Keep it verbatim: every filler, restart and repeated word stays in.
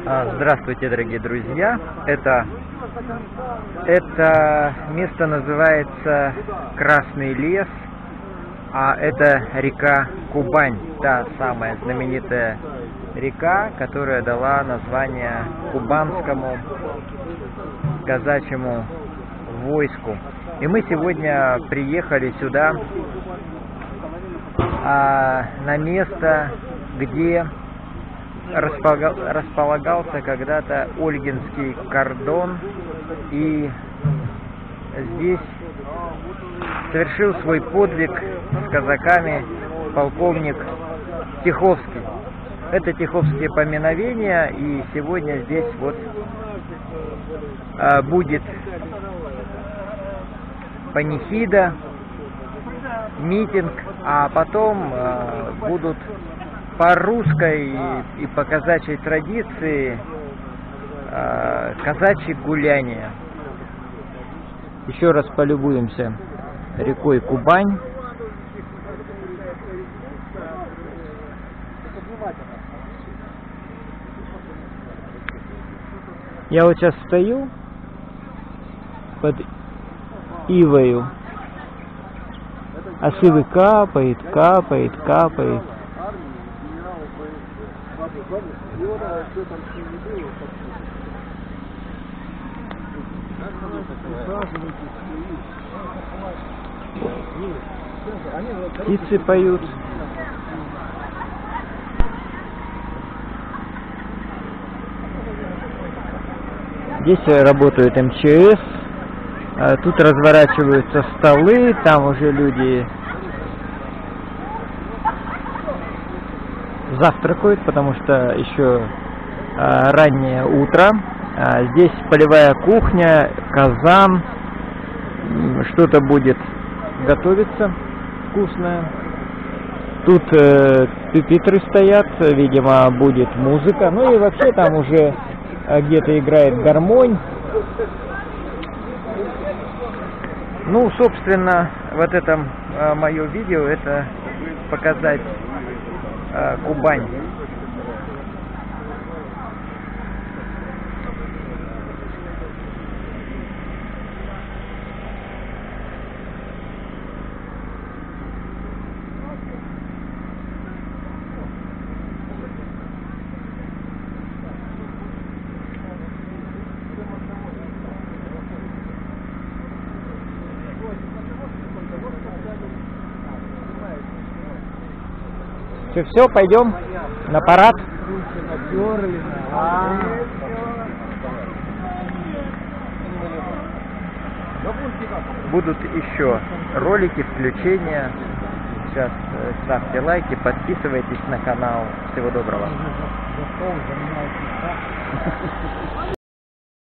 Здравствуйте, дорогие друзья! Это, это место называется Красный лес, а это река Кубань, та самая знаменитая река, которая дала название кубанскому казачьему войску. И мы сегодня приехали сюда, а, на место, где располагался когда-то Ольгинский кордон, и здесь совершил свой подвиг с казаками полковник Тиховский. Это Тиховские поминовения, и сегодня здесь вот а, будет панихида, митинг, а потом а, будут по русской и по казачьей традиции э, казачьи гуляния. Еще раз полюбуемся рекой Кубань. Я вот сейчас стою под ивою, а с ивы капает, капает, капает. Птицы поют. Здесь работают эм че эс. Тут разворачиваются столы, там уже люди завтракают, потому что еще а, раннее утро. А, здесь полевая кухня, казан, что-то будет готовиться вкусное. Тут э, пюпитры стоят, видимо, будет музыка. Ну и вообще там уже а, где-то играет гармонь. Ну, собственно, вот это а, мое видео, это показать а, Кубань. Все, все, пойдем на парад. Будут еще ролики, включения. Сейчас ставьте лайки, подписывайтесь на канал. Всего доброго.